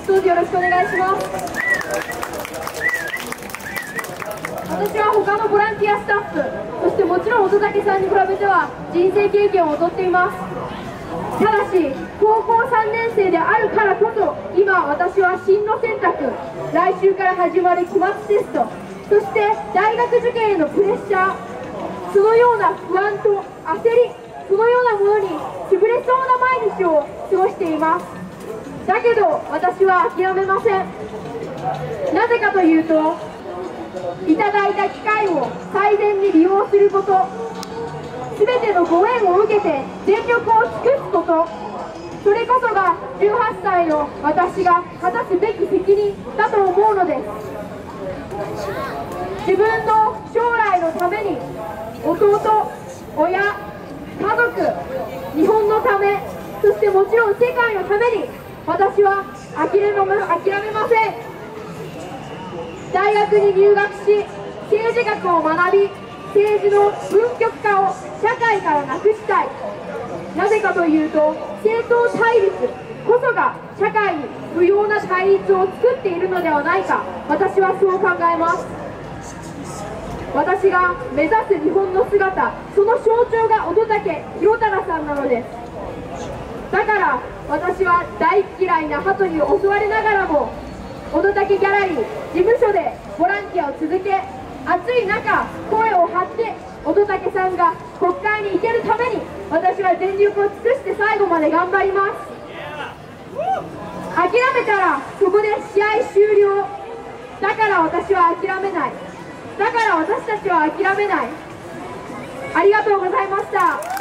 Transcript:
どうぞよろしくお願いします。私は他のボランティアスタッフ、そしてもちろん乙武さんに比べては人生経験を劣っています。ただし高校3年生であるからこそ、今私は進路選択、来週から始まる期末テスト、そして大学受験へのプレッシャー、そのような不安と焦り、そのようなものに潰れそうな毎日を過ごしています。だけど私は諦めません。なぜかというと、いただいた機会を最善に利用すること、すべてのご縁を受けて全力を尽くすこと、それこそが18歳の私が果たすべき責任だと思うのです。自分の将来のために、弟、親、家族、日本のため、そしてもちろん世界のために、私は諦めません。大学に入学し、政治学を学び、政治の分極化を社会からなくしたい。なぜかというと、政党対立こそが社会に不要な対立を作っているのではないか、私はそう考えます。私が目指す日本の姿、その象徴が乙武洋忠さんなのです。だから私は大嫌いな鳩に襲われながらも、乙武ギャラリー事務所でボランティアを続け、暑い中声を張って乙武さんが国会に行けるために、私は全力を尽くして最後まで頑張ります。諦めたらそこで試合終了。だから私は諦めない。だから私たちは諦めない。ありがとうございました。